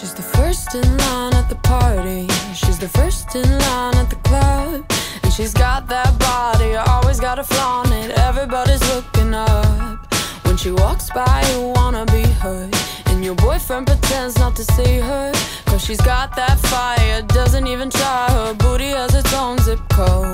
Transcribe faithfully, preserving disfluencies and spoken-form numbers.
She's the first in line at the party. She's the first in line at the club. And she's got that body, always gotta flaunt it. Everybody's looking up. When she walks by, you wanna be her. And your boyfriend pretends not to see her, cause she's got that fire, doesn't even try. Her booty has its own zip code.